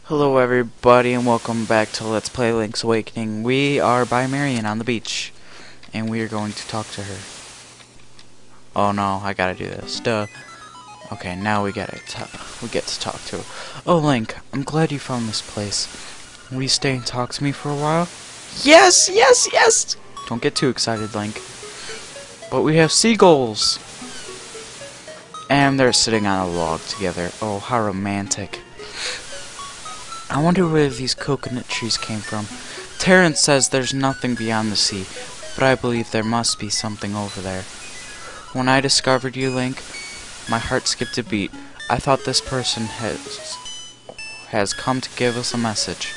Hello everybody and welcome back to Let's Play Link's Awakening. We are by Marion on the beach and we are going to talk to her. Oh no, I gotta do this. Duh. Okay, now we get to talk to her. Oh Link, I'm glad you found this place. Will you stay and talk to me for a while? Yes, yes, yes! Don't get too excited, Link. But we have seagulls! And they're sitting on a log together. Oh, how romantic. I wonder where these coconut trees came from. Terrence says there's nothing beyond the sea, but I believe there must be something over there. When I discovered you, Link, my heart skipped a beat. I thought this person has come to give us a message.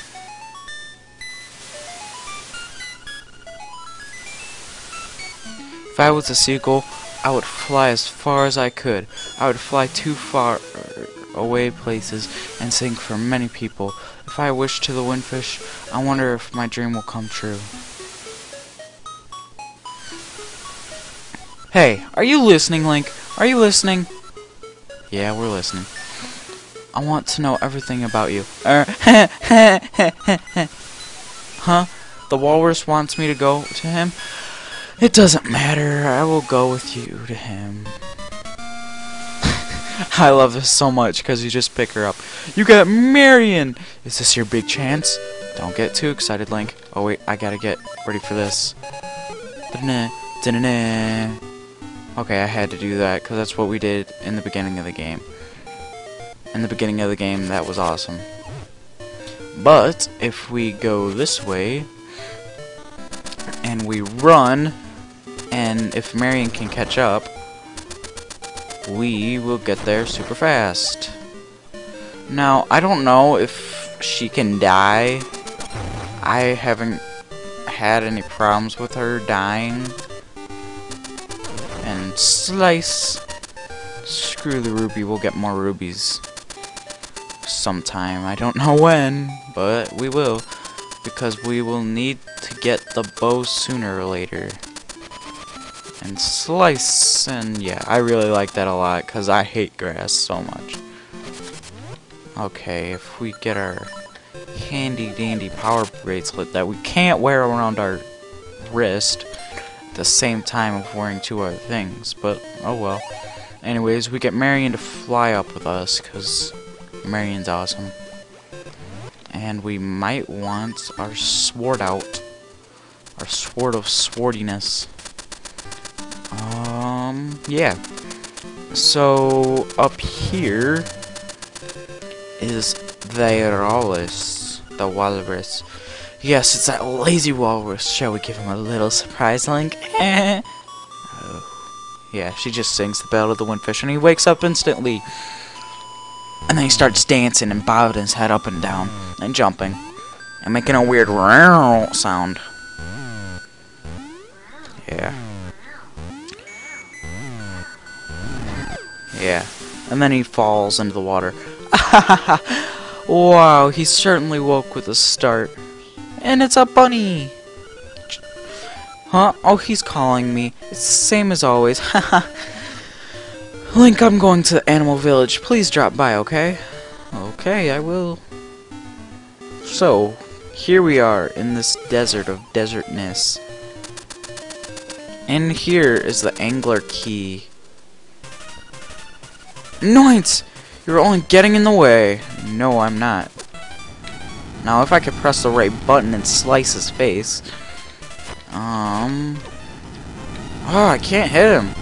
If I was a seagull, I would fly as far as I could. I would fly too far away places and sing for many people. If I wish to the windfish, I wonder if my dream will come true. Hey, are you listening, Link? Are you listening? Yeah, we're listening. I want to know everything about you. Huh? The walrus wants me to go to him? It doesn't matter. I will go with you to him. I love this so much because you just pick her up. You got Marion! Is this your big chance? Don't get too excited, Link. Oh wait, I gotta get ready for this. Okay, I had to do that because that's what we did in the beginning of the game. In the beginning of the game, that was awesome. But if we go this way and we run, and if Marion can catch up, we will get there super fast. Now, I don't know if she can die. I haven't had any problems with her dying. And slice. Screw the ruby, we'll get more rubies sometime. I don't know when, but we will. Because we will need to get the bow sooner or later. And slice, and yeah, I really like that a lot because I hate grass so much. Okay, if we get our handy dandy power bracelet that we can't wear around our wrist at the same time of wearing two other things, but oh well. Anyways, we get Marion to fly up with us because Marion's awesome. And we might want our sword out, our sword of swordiness. Yeah. So, up here is the walrus. Yes, it's that lazy walrus. Shall we give him a little surprise, Link? Oh. Yeah, she just sings the Bell of the Windfish, and he wakes up instantly. And then he starts dancing and bobbing his head up and down, and jumping, and making a weird sound. Yeah. Yeah, and then he falls into the water. Wow, he certainly woke with a start. And it's a bunny! Huh? Oh, he's calling me. It's the same as always. Link, I'm going to the animal village. Please drop by, okay? Okay, I will. So, here we are in this desert of desertness. And here is the angler key. Noints! You're only getting in the way. No, I'm not. Now, if I could press the right button and slice his face. Oh, I can't hit him.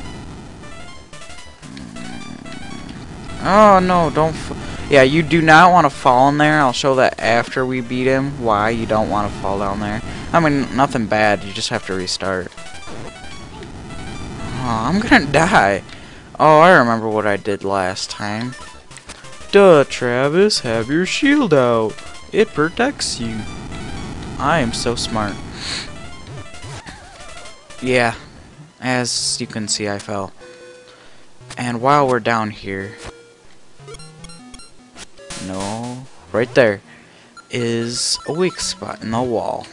Oh, no, don't... Yeah, you do not want to fall in there. I'll show that after we beat him, why you don't want to fall down there. I mean, nothing bad. You just have to restart. Oh, I'm gonna die. Oh, I remember what I did last time. Duh, Travis, have your shield out. It protects you. I am so smart. Yeah, as you can see, I fell. And while we're down here... No, right there is a weak spot in the wall.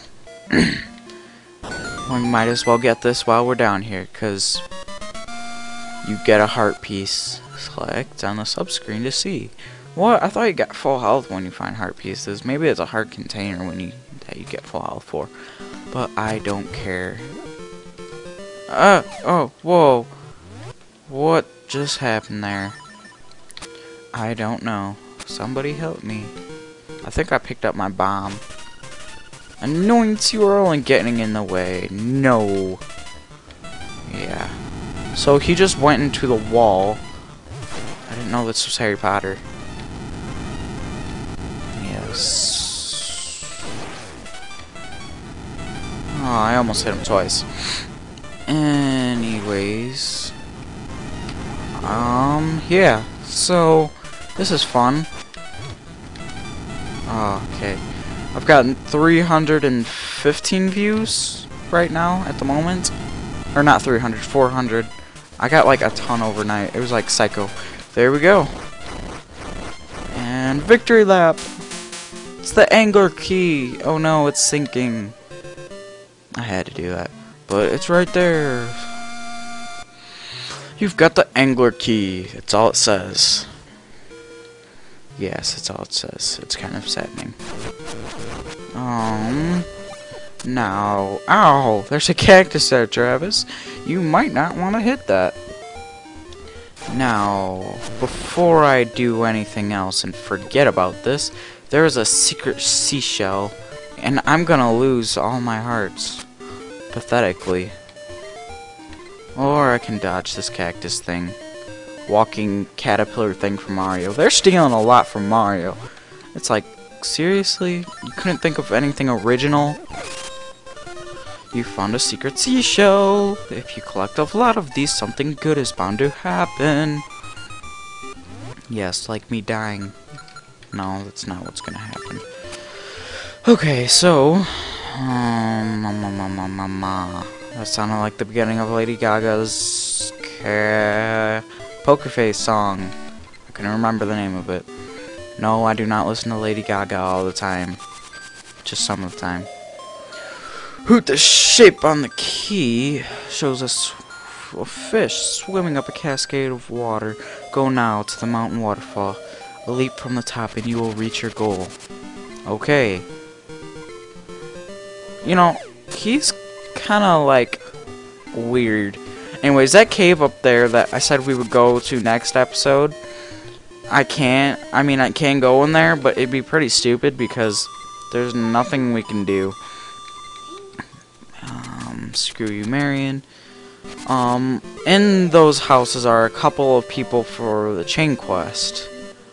We might as well get this while we're down here, because... You get a heart piece. Select on the subscreen to see. What? I thought you got full health when you find heart pieces. Maybe it's a heart container that you get full health for. But I don't care. Oh, whoa. What just happened there? I don't know. Somebody help me. I think I picked up my bomb. Annoyance, you are only getting in the way. No. Yeah. So he just went into the wall. I didn't know this was Harry Potter. Yes. Oh, I almost hit him twice. Anyways. Yeah. So, this is fun. Oh, okay. I've gotten 315 views right now at the moment. Or not 300, 400. I got like a ton overnight. It was like psycho. There we go. And victory lap. It's the angler key. Oh no, it's sinking. I had to do that. But it's right there. You've got the angler key. It's all it says. Yes, it's all it says. It's kind of saddening. Now, ow, there's a cactus there, Travis. You might not want to hit that. Now, before I do anything else and forget about this, there is a secret seashell, and I'm gonna lose all my hearts. Pathetically. Or I can dodge this cactus thing. Walking caterpillar thing from Mario. They're stealing a lot from Mario. It's like, seriously? You couldn't think of anything original? You found a secret seashell. If you collect a lot of these, something good is bound to happen. Yes, like me dying. No, that's not what's gonna happen. Okay, so... that sounded like the beginning of Lady Gaga's... Poker Face song. I couldn't remember the name of it. No, I do not listen to Lady Gaga all the time. Just some of the time. Hoot, the shape on the key shows us a fish swimming up a cascade of water. Go now to the mountain waterfall. A leap from the top and you will reach your goal. Okay. You know, he's kind of like weird. Anyways, that cave up there that I said we would go to next episode, I can go in there, but it'd be pretty stupid because there's nothing we can do. Screw you, Marion. In those houses are a couple of people for the chain quest.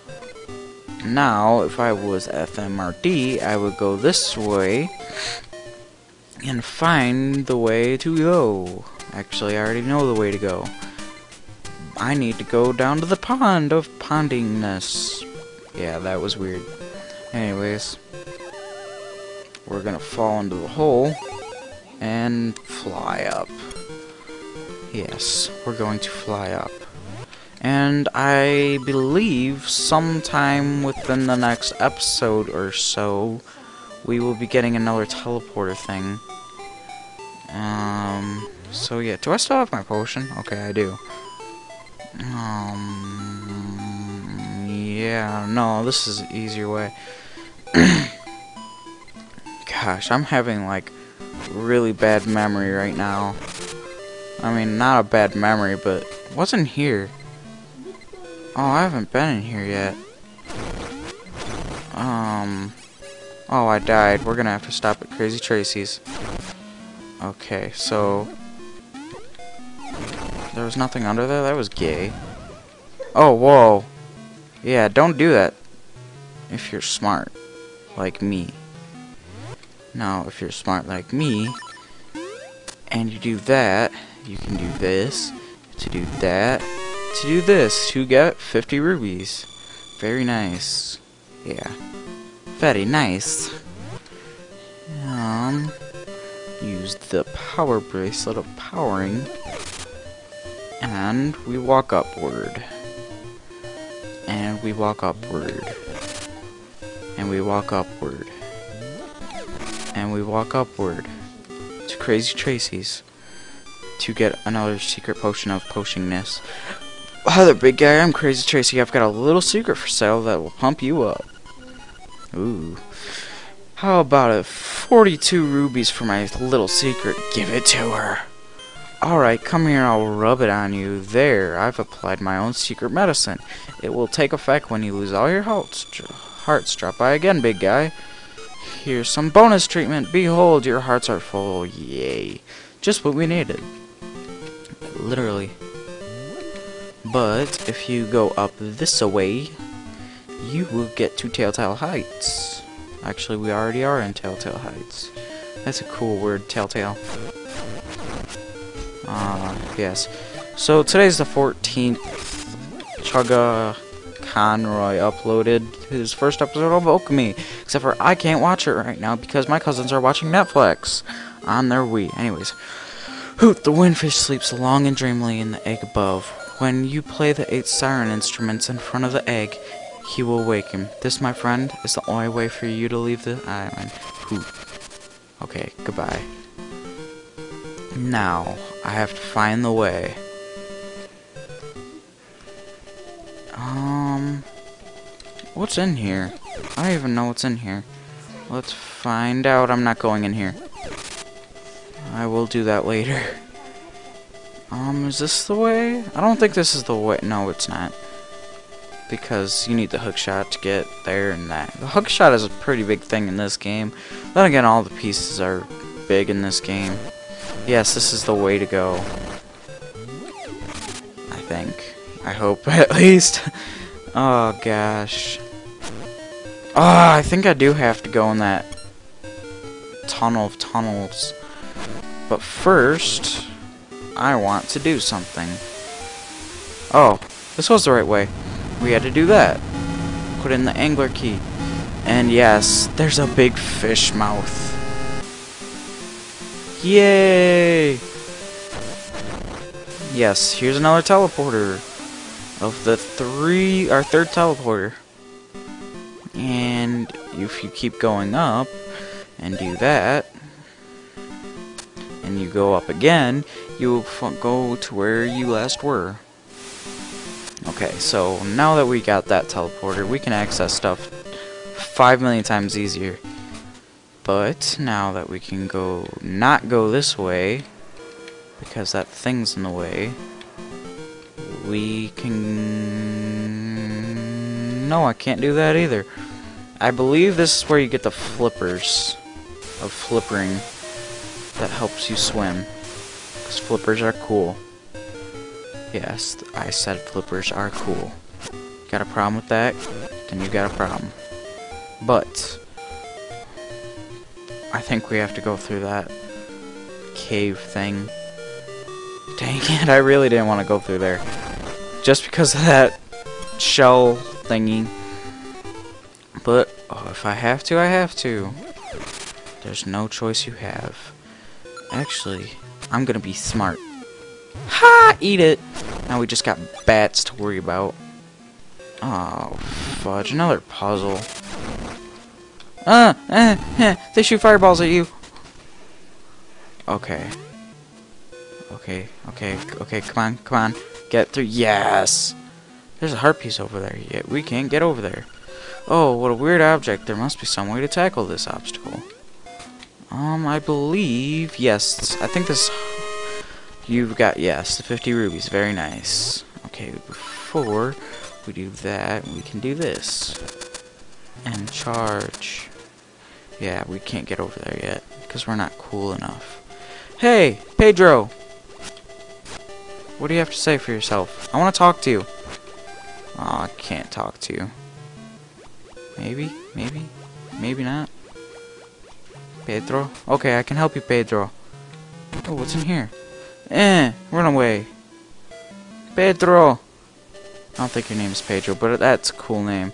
Now, if I was FMRD, I would go this way and find the way to go. Actually, I already know the way to go. I need to go down to the pond of pondingness. Yeah, that was weird. Anyways, we're gonna fall into the hole and fly up. Yes, we're going to fly up. And I believe sometime within the next episode or so, we will be getting another teleporter thing. So yeah, do I still have my potion? Okay, I do. Yeah, no, this is an easier way. Gosh, I'm having like really bad memory right now. I mean, not a bad memory, but what's in here? Oh, I haven't been in here yet. Oh, I died. We're gonna have to stop at Crazy Tracy's. Okay, so there was nothing under there? That was gay. Oh, whoa. Yeah, don't do that if you're smart, like me. Now, if you're smart like me, and you do that, you can do this, to do that, to do this, to get 50 rubies. Very nice. Yeah. Very nice. Use the power bracelet of powering, and we walk upward. And we walk upward. And we walk upward. And we walk upward to Crazy Tracy's to get another secret potion of potioniness. Hi there, big guy. I'm Crazy Tracy. I've got a little secret for sale that will pump you up. Ooh. How about it? 42 rubies for my little secret. Give it to her. Alright, come here and I'll rub it on you. There, I've applied my own secret medicine. It will take effect when you lose all your hearts. Drop by again, big guy. Here's some bonus treatment. Behold, your hearts are full. Yay. Just what we needed. Literally. But if you go up this way, you will get to Telltale Heights. Actually, we already are in Telltale Heights. That's a cool word, Telltale. Yes. So today's the 14th. Chugga Conroy uploaded his first episode of Okami. Except for I can't watch it right now because my cousins are watching Netflix on their Wii. Anyways. Hoot, the windfish sleeps long and dreamily in the egg above. When you play the 8 siren instruments in front of the egg, he will wake him. This, my friend, is the only way for you to leave the island. Hoot. Okay, goodbye. Now, I have to find the way. What's in here? I don't even know what's in here. Let's find out. I'm not going in here. I will do that later. Is this the way? I don't think this is the way. No, it's not. Because you need the hook shot to get there and that. The hook shot is a pretty big thing in this game. Then again, all the pieces are big in this game. Yes, this is the way to go. I think. I hope, at least. Oh, gosh. Oh, I think I do have to go in that tunnel of tunnels. But first, I want to do something. Oh, this was the right way. We had to do that. Put in the angler key. And yes, there's a big fish mouth. Yay! Yes, here's another teleporter. Of the our third teleporter. And if you keep going up and do that, and you go up again, you will go to where you last were. Okay, so now that we got that teleporter, we can access stuff 5 million times easier. But now that we can not go this way, because that thing's in the way, we can... No, I can't do that either. I believe this is where you get the flippers of flippering that helps you swim. Because flippers are cool. Yes, I said flippers are cool. Got a problem with that? Then you got a problem. But I think we have to go through that cave thing. Dang it, I really didn't want to go through there. Just because of that shell thingy. But if I have to, I have to. There's no choice you have. Actually, I'm gonna be smart. Ha! Eat it! Now we just got bats to worry about. Oh, fudge. Another puzzle. They shoot fireballs at you. Okay. Okay, come on. Get through. Yes! There's a heart piece over there, yet we can't get over there. Oh, what a weird object. There must be some way to tackle this obstacle. I believe... Yes, I think this... You've got, yes, the 50 rubies. Very nice. Okay, before we do that, we can do this. And charge. Yeah, we can't get over there yet, because we're not cool enough. Hey, Pedro! What do you have to say for yourself? I want to talk to you. Oh, I can't talk to you. Maybe not. Pedro? Okay, I can help you, Pedro. Oh, what's in here? Run away. Pedro! I don't think your name's Pedro, but that's a cool name.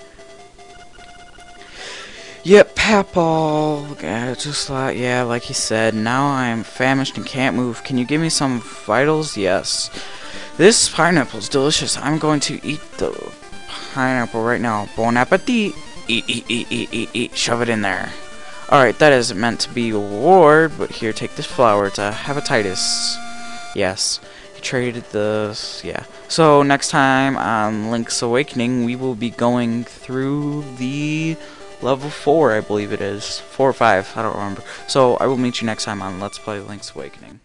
Yep, Papal. Just like, yeah, like he said. Now I am famished and can't move. Can you give me some vitals? Yes. This pineapple's delicious. I'm going to eat the pineapple right now. Bon appetit. Eat. Shove it in there. Alright, that isn't meant to be a reward, but here, take this flower to hepatitis. Yes. traded this, yeah. So next time on Link's Awakening, we will be going through the level 4, I believe it is. 4 or 5, I don't remember. So I will meet you next time on Let's Play Link's Awakening.